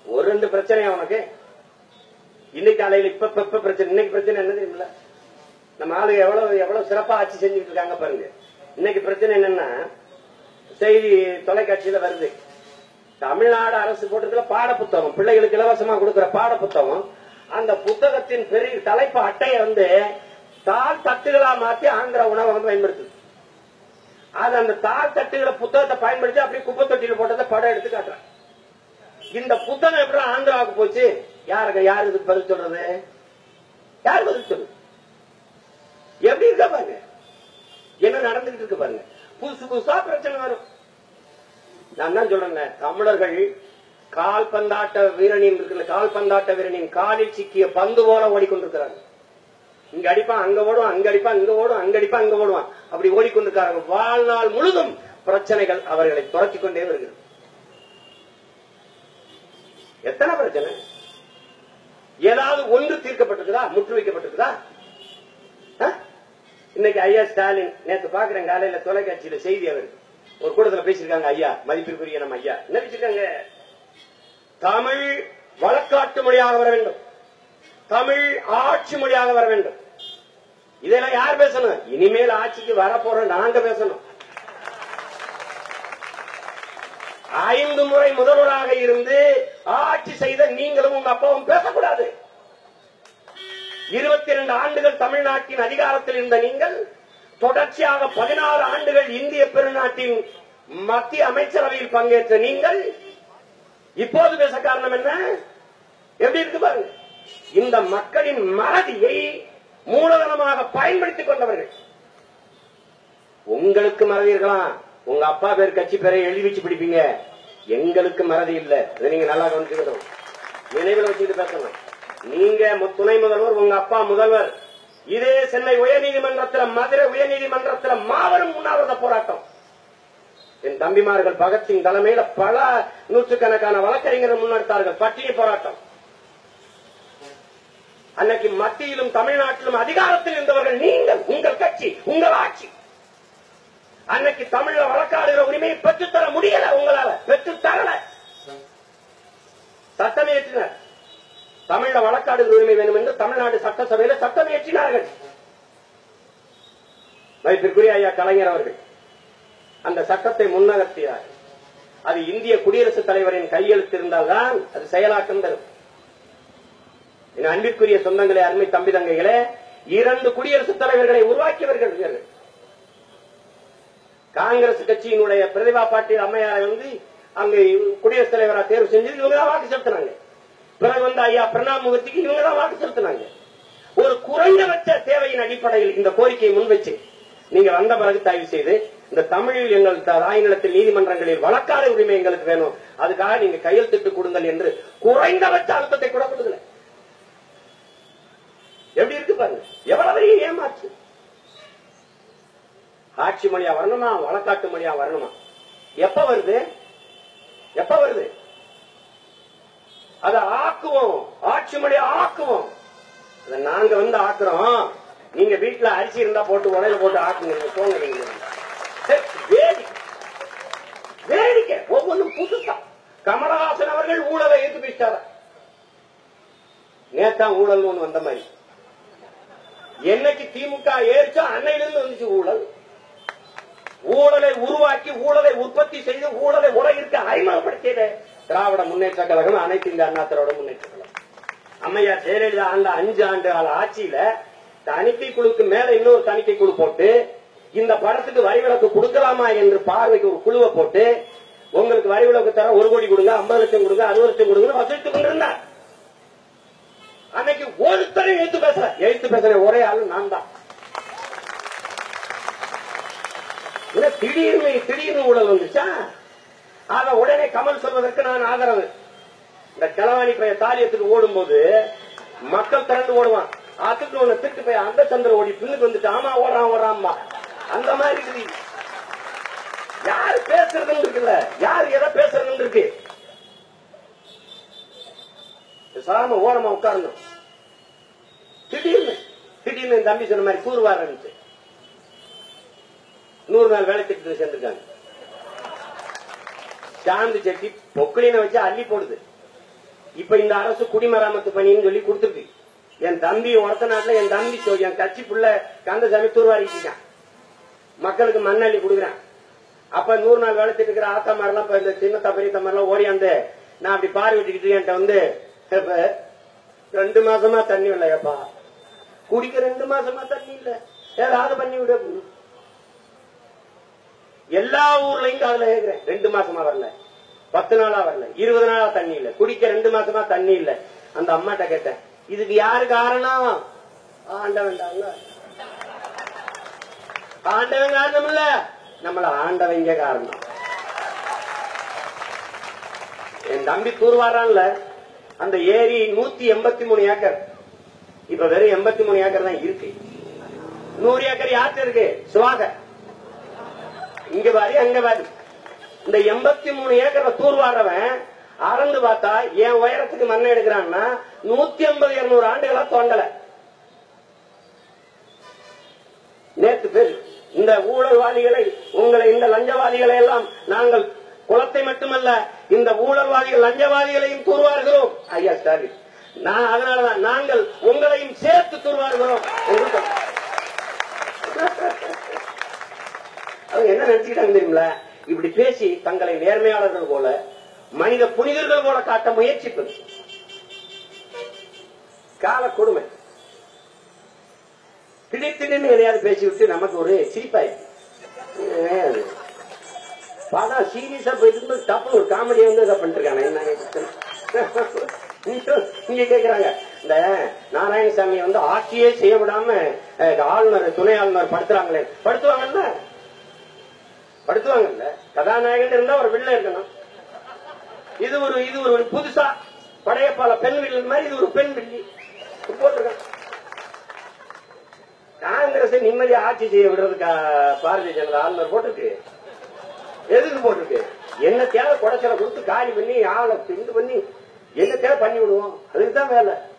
ஒரு 2 பிரச்சனையா உனக்கு? இன்னைக்கு காலையில் இப்ப பிரச்சனை, இன்னைக்கு பிரச்சனை என்ன தெரியுமில்ல? நம்ம ஆளுங்க எவ்வளவு சிறப்பா ஆட்சி செஞ்சுட்டு இருக்காங்க பாருங்க. இன்னைக்கு பிரச்சனை என்னன்னா, செய்தி தொலைக்காட்சியில வருது, தமிழ்நாடு அரசு போட்டிருக்கிற பாட புத்தகம், பிள்ளைகளுக்கு இலவசமா கொடுக்கிற பாட புத்தகம், அந்த புத்தகத்தின் பெரிய தலைப்பு அட்டையை தாழ் தட்டுகளா மாத்தி ஆந்திர உணவை பயன்படுத்துது. அது அந்த தாழ் தட்டுகளை புத்தகத்தை பயன்படுத்தி அப்படியே குப்பை தொட்டியில் போட்டதை படம் எடுத்து காட்டுறாங்க. இந்த புத்தகம் எப்படி ஆந்திராவுக்கு போச்சு? யாருக்கு பதில் சொல்றது? யார் பதில் சொல்றது? எப்படி இருக்க பாருங்க, என்ன நடந்துகிட்டு இருக்கு பாருங்க. புதுசா பிரச்சனை வரும். நான் தான் சொல்றேன், தமிழர்கள் கால்பந்தாட்ட வீரனின் இருக்குல்ல, கால்பந்தாட்ட வீரனின் காலில் சிக்கிய பந்து போல ஓடிக்கொண்டிருக்கிறாங்க. இங்க அடிப்பான், அங்க ஓடுவான், அங்க அடிப்பான், இங்க ஓடுவான், அங்க அடிப்பான், இங்க ஓடுவான், அப்படி ஓடிக்கொண்டிருக்காங்க. வாழ்நாள் முழுதும் பிரச்சனைகள் அவர்களை துரத்திக் கொண்டே வருகிறது. எத்தனை பிரச்சனை? ஏதாவது ஒன்று தீர்க்கப்பட்டிருக்குதா? முற்று வைக்கப்பட்டிருக்குதா? இன்னைக்கு ஐயா ஸ்டாலின், நேற்று பாக்குறேன் காலையில தொலைக்காட்சியில செய்தி, அவர் ஒரு கூட்டத்தில் பேசியிருக்காங்க. ஐயா, மதிப்பிற்குரிய நம்ம ஐயா என்ன பேசிருக்காங்க? தமிழ் வழக்காட்டு மொழியாக வர வேண்டும், தமிழ் ஆட்சி மொழியாக வர வேண்டும். இதெல்லாம் யார் பேசணும்? இனிமேல் ஆட்சிக்கு வரப்போறோம் நாங்க பேசணும். 5 முறை முதல்வராக இருந்து ஆட்சி செய்த நீங்களும் உங்க அப்பாவும் பேசக்கூடாது. 22 ஆண்டுகள் தமிழ்நாட்டின் அதிகாரத்தில் இருந்த நீங்கள், தொடர்ச்சியாக 16 ஆண்டுகள் இந்திய பெருநாட்டின் மத்திய அமைச்சரவையில் பங்கேற்ற நீங்கள் இப்போது பேச காரணம் என்ன? எப்படி இருக்கு பாருங்க. இந்த மக்களின் மறதியை மூலதனமாக பயன்படுத்திக் கொண்டவர்கள். உங்களுக்கு மறதி இருக்கலாம், உங்க அப்பா பேர் கட்சி பேரை எழுதி வச்சு பிடிப்பீங்க. எங்களுக்கு மறதி இல்ல. இதை நீங்க நல்லா கவனிச்சுக்கணும், நினைவில் வச்சுட்டு பேசணும். நீங்க துணை முதல்வர், உங்க அப்பா முதல்வர். இதே சென்னை உயர்நீதிமன்றத்தில், மதுரை உயர்நீதிமன்றத்தில் மாபெரும் உண்ணாவிரத போராட்டம். என் தம்பிமார்கள் பகத்சிங் தலைமையில பல நூற்றுக்கணக்கான வழக்கறிஞர்கள் முன்னெடுத்தார்கள். பட்டினி போராட்டம். அன்னைக்கு மத்தியிலும் தமிழ்நாட்டிலும் அதிகாரத்தில் இருந்தவர்கள் நீங்கள், உங்கள் கட்சி, உங்கள் ஆட்சி. அன்னைக்கு தமிழ்ல வழக்காடுகிற உரிமையை பெற்றுத்தர முடியல, உங்களால பெற்றுத்தரல. சட்டம் இயற்றினர். தமிழ்ல வழக்காடுகிற உரிமை வேணும் என்று தமிழ்நாடு சட்டசபையில் சட்டம் இயற்றினார்கள். மதிப்பிற்குரிய ஐயா கலைஞர் அவர்கள் அந்த சட்டத்தை முன்னகர்த்தினார். அது இந்திய குடியரசுத் தலைவரின் கையெழுத்து இருந்தால்தான் அது செயலாக்கம் தரும். என் அன்பிற்குரிய சொந்தங்களே, அருமை தம்பி தங்கைகளே, 2 குடியரசுத் தலைவர்களை உருவாக்கியவர்கள். காங்கிரஸ் கட்சியினுடைய பிரதிபா பாட்டீல் அம்மையாரை அங்க குடியரசுத் தலைவராக தேர்வு செஞ்சு இவங்க தான் வாக்கு செலுத்தினாங்க. பிறகு ஐயா பிரணாப் முகர்ஜிக்கு இவங்க தான் வாக்கு செலுத்தினாங்க. ஒரு குறைந்தபட்ச தேவையின் அடிப்படையில் இந்த கோரிக்கையை முன்வச்சு நீங்க வந்த பிறகு தயவு செய்து இந்த தமிழில் எங்கள் தாய்நிலத்தில் நீதிமன்றங்களில் வழக்காடு உரிமை எங்களுக்கு வேணும், அதுக்காக நீங்க கையெழுத்திட்டு கொடுங்கள் என்று குறைந்தபட்ச அழுத்தத்தை கூட கொடுக்கல. எப்படி இருக்கு பாருங்க, எவ்வளவு பெரிய ஏமாற்று. ஆட்சி மொழியா வரணுமா, வழக்காட்டு மொழியா வரணுமா? எப்ப வருது? எப்ப வருது? அதை ஆக்குவோம், ஆட்சி மொழியா ஆக்குவோம். அதை நாங்க ஆக்குறோம். நீங்க வீட்டுல அரிசி இருந்தா போட்டு உடையில போட்டு ஆக்குங்க, போங்க. வேடிக்கை ஒவ்வொன்றும் புதுசா. கமலஹாசன் அவர்கள் ஊழலை ஏற்று பேசிட்டார. நேத்தா ஊழல் ஒண்ணு வந்த மாதிரி. என்னைக்கு திமுக ஏறிச்சோ அன்னையிலிருந்து வந்துச்சு ஊழல். ஊழலை உருவாக்கி, ஊழலை உற்பத்தி செய்து, ஊழலை உலகிற்கு அறிமுகப்படுத்தியது திராவிட முன்னேற்ற கழகம், அனைத்து இந்திய அண்ணா திராவிட முன்னேற்ற கழகம். அம்மையார் ஜெயலலிதா ஆண்ட 5 ஆண்டு கால ஆட்சியில தணிக்கை குழுக்கு மேல இன்னொரு தணிக்கை குழு போட்டு, இந்த படத்துக்கு வரி விலக்கு கொடுக்கலாமா என்று பார்வைக்கு ஒரு குழுவை போட்டு, உங்களுக்கு வரி விலக்கு தர 1 கோடி கொடுங்க, 50 லட்சம் கொடுங்க, 60 லட்சம் கொடுங்க வசூலித்துக் கொண்டிருந்தார். அன்னைக்கு ஒருத்தரையும் எழுத்து பேசுற ஒரே ஆளு நான் தான். திடீர்னு ஊழல் வந்துச்சா, அத உடனே கமல் சொல்வதற்கு நான் ஆதரவு. இந்த கிழவாணி பைய தாலியத்துக்கு ஓடும் போது மக்கள் திரண்டு ஓடுவான். அதுக்கு ஒண்ணு திட்டு போய் அந்த சந்திர ஓடி பின்னுக்கு வந்துட்டு ஆமா ஓடுறான் அந்த மாதிரி இருக்குது. யாரு பேசுறதுன்னு இருக்குல்ல, யாரு எதை பேசுறதுன்னு இருக்கு. சாம ஓரமா உட்காரணும். திடீர்னு தம்பி சொன்ன மாதிரி கூறுவார் 100 நாள் வேலை திட்டத்தில் சேர்ந்திருக்காங்க. சாந்தி செட்டி பொக்கலின வச்சு அள்ளி போடுது. இப்ப இந்த அரசு குடிமராமத்து பணின்னு சொல்லி கொடுத்துருக்கு. என் தம்பி ஒருத்த நாட்டுல என் தம்பி என் கட்சி புள்ள கந்தசாமி தூர்வாரிட்டு இருக்கான், மக்களுக்கு மண்ணள்ளி கொடுக்குறான். அப்ப 100 நாள் வேலை இருக்கிற ஆத்தா மாதிரிலாம் இப்ப இந்த சின்ன தப்பரி தம்பரெல்லாம் ஓடியாந்து நான் அப்படி பார்வையிட்டுக்கிட்டு என்கிட்ட வந்து 2 மாசமா தண்ணி இல்லையப்பா, குடிக்க 2 மாசமா தண்ணி இல்ல, ஏதாவது பண்ணி விட. எல்லா ஊர்லயும் காதுல கேட்கிறேன், 2 மாசமா வரல, 10 நாளா வரல, 20 நாளா தண்ணி இல்ல, குடிக்க 2 மாசமா தண்ணி இல்ல. அந்த அம்மாட்ட கேட்டேன், இதுக்கு யாரு காரணம்? ஆண்டவன் தாங்க. ஆண்டவன் காரணம் இல்ல, நம்மள ஆண்டவங்க காரணம். என் தம்பி தூர்வாரான்ல, அந்த ஏரி 183 ஏக்கர், இப்ப வெறும் 83 ஏக்கர் தான் இருக்கு. 100 ஏக்கர் யார்கிட்ட இருக்கு? சுவாக. இங்க பாரு அங்க பாரு. இந்த 83 ஏக்கர் தூர்வாரவன் அறந்து பார்த்தா என் உயரத்துக்கு மண்ணை எடுக்கிறான்னா 150-200 ஆண்டுகளா தோண்டல. நேற்று பேர் இந்த ஊழல்வாதிகளை, உங்களை இந்த லஞ்சவாதிகளை எல்லாம் நாங்கள் குளத்தை மட்டுமல்ல இந்த ஊழல்வாதிகள் லஞ்சவாதிகளையும் தூர்வாருகிறோம் ஐயா ஸ்டாலின். அதனாலதான் நாங்கள் உங்களையும் சேர்த்து தூர்வாருகிறோம் என்று அவங்க என்ன நினைச்சுக்கிட்டாங்க தெரியுங்களா? இப்படி பேசி தங்களை நேர்மையாளர்கள் போல, மனித புனிதர்கள் போல காட்ட முயற்சிப்பது கால கொடுமை. திடீர்னு எதையாவது பேசிவிட்டு நமக்கு ஒரு சிரிப்பாயிருக்கு. படம் சீரியஸா போயிட்டு தப்பு ஒரு காமெடியை வந்து இதை பண்ணிட்டு இருக்காங்க. இங்க கேக்குறாங்க, இந்த நாராயணசாமி வந்து ஆட்சியே செய்ய விடாம ஆளுநர் துணை ஆளுநர் படுத்துறாங்களே. படுத்துவாங்கல்ல, படுத்துவாங்கல்ல. கதாநாயகன் இருந்தா ஒரு வில்ல இருக்கணும். இது ஒரு புதுசா படையப்பால பெண் வில்லன் மாதிரி இது ஒரு பெண் வில்லி போட்டிருக்காங்க. காங்கிரஸ் நிம்மதி ஆட்சி செய்ய விடுறதுக்கா பாரதிய ஜனதா ஆளுநர் போட்டிருக்கு? எதுக்கு போட்டிருக்கு? என்ன தேவை குடைச்சலை கொடுத்து காலி பண்ணி ஆளை இது பண்ணி என்ன தேவை பண்ணி விடுவோம், அதுக்குதான் வேலை.